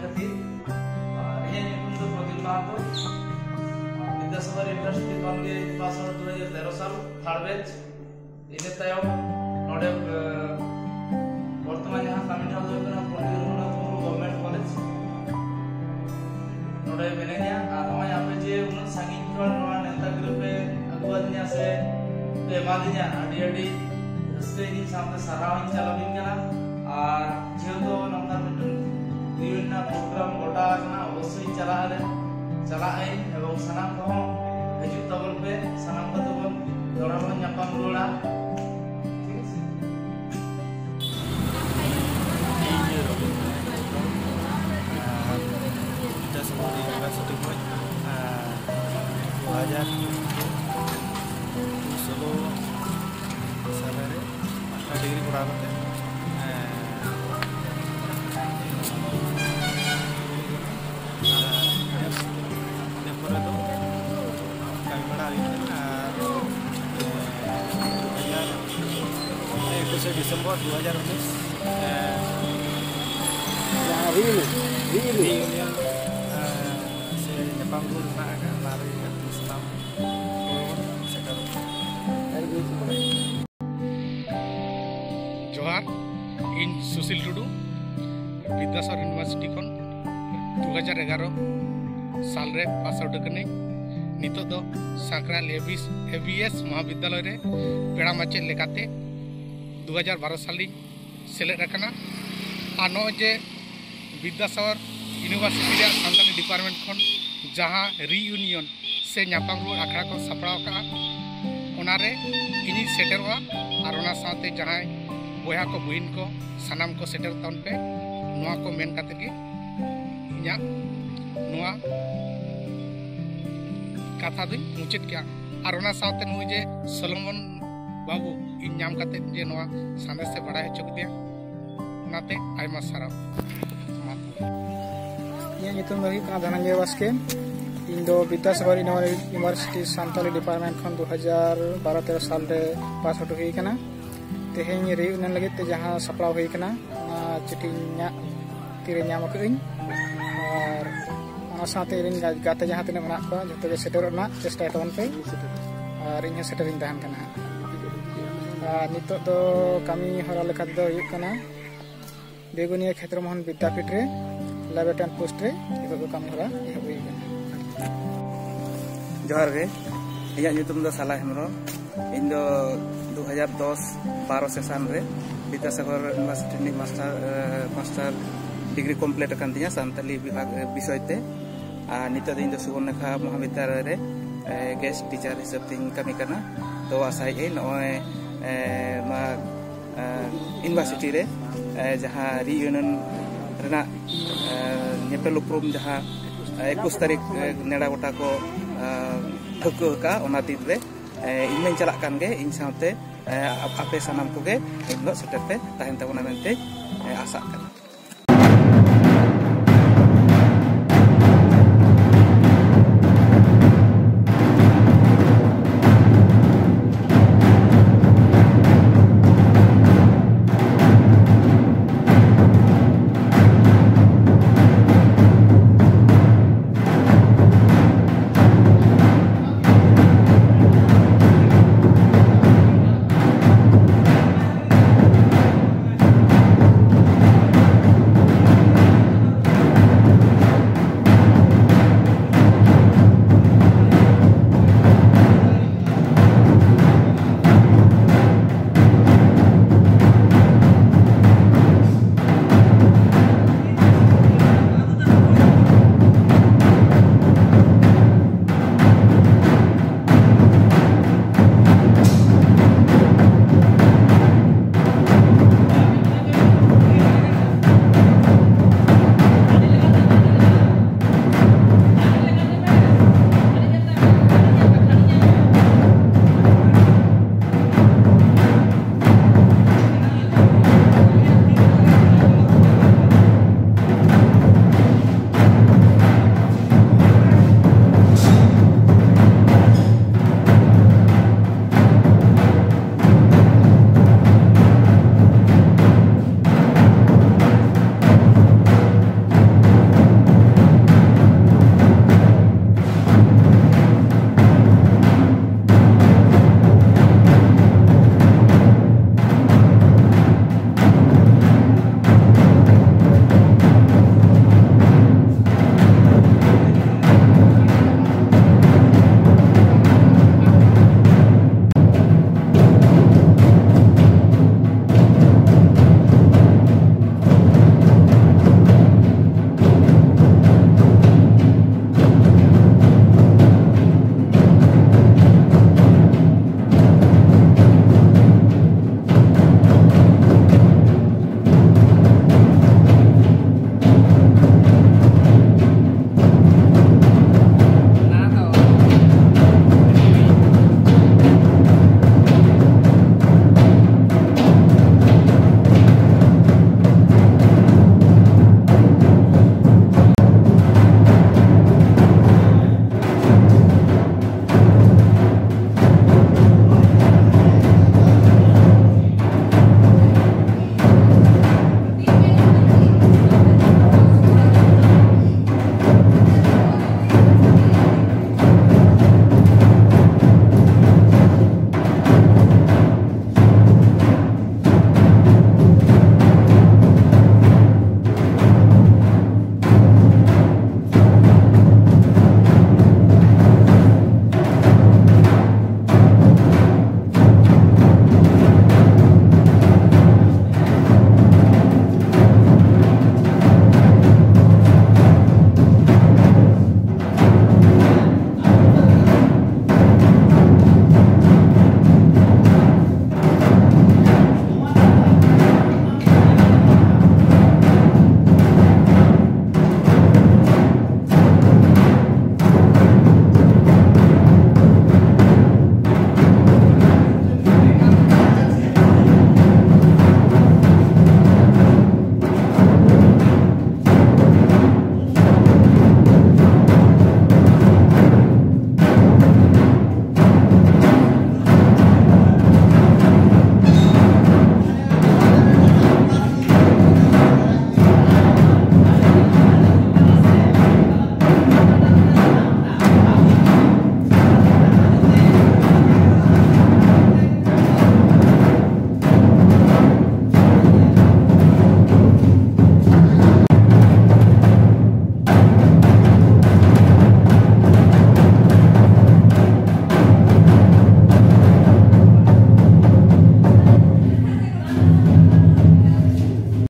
खातिर प्रदीप महतो विद्यासागर यूनिवर्सिटी खनगे pass out 2013 साल थर्ड बैच इन तायम नोडे वर्तमान यहाँ कमी ठाव पंडित रघुनाथ मुर्मू गवर्नमेंट कॉलेज नोडे मेनेनिया आमा यहाँ जे उन सांगिन खन नोआ नेता ग्रुप पे अगुवादिया से एमादिया आडी आडी स्टेजिंग सामने सराउंड चलाबिन कना और जेहेतु नंबर मिटन विभिन्न प्रोग्राम गोटा कना अवश्य चलाए एवं सनाम को हिजुग तबल पे सनाम को तबल दोड़ाबन ᱧᱟᱯᱟᱢ ᱨᱩᱣᱟᱹᱲᱟ यूनिवर्सिटी में 2016 साल डिग्री पढ़ा Desember 2019 reunion se Jepang dulu agak lari Islam जोहार इन सुशील टुडू विद्यासागर यूनिवर्सिटी खन 2011 साल रे पास आउट कने नितो दो साकराल एबीएस महाविद्यालय रे पेड़ा माचे लेकाते 2012 साल सेलेद रखना और नो जे विद्यासागर यूनिवर्सिटी रे सानताली डिपार्टमेंट खन जहाँ रियूनियन से ᱧᱟᱯᱟᱢ रुआड़ आखड़ा को सपड़ाव का ओनारे इनी सेटरवा और ओना साथे जहाँ बोया को बहन को सानाम को सेटर तन पे नुआ को मेन काते के इना नुआ कथा दुई मुचित क्या और ओना साथे नुई जे सलोमन बाबू इन नाम काते जे नुआ संदेश से बड़ा हचो दिया नाते आयमा सारा ये नितुम रही का धनंजय वास्के इन दो विद्यासागर यूनिवर्सिटी सानताली डिपार्टमेंट खन 2012-13 साल रे पास आउट हुई कना तेहें रियूनियन लगे ते जहां सपड़ा हुई कना चिठी तीरे नाम कइं और ओना साथे रिन गाते जहां तने मना को जतो के सेटर ना चेष्टा तवन पे और इन सेटरिंग तहन कना नितो दो कमी हरा लेखा दो हुई कना बेगुनिया क्षेत्र मोहन विद्यापीठ रे लेवेटन पोस्ट रे इतो दो कमी हरा हुई कना जोहार गे इया ᱧᱩᱛᱩᱢ ᱫᱚ ᱥᱟᱞᱟ ᱦᱮᱢᱨᱚᱢ ᱤᱧ ᱫᱚ 2010-12 सेशन रे विद्यासागर यूनिवर्सिटी नि मास्टर डिग्री कंप्लीट अकन दिया सानताली विभाग विषय ते आ नितो दिन दो सुवर्णरेखा महाविद्यालय रे गेस्ट टीचर हिसाब तिन कमी करना तो आशा ए नय मा यूनिवर्सिटी रे जहां रियूनियन रेना नेपेल उपरूम जहां 21 तारीख नेड़ा गोटा को ठोको का ओना दिन रे इन चला कान गे इन साथे आपे सनाम को गे सेटर पे ताहेन तबना मेनते आशा करना।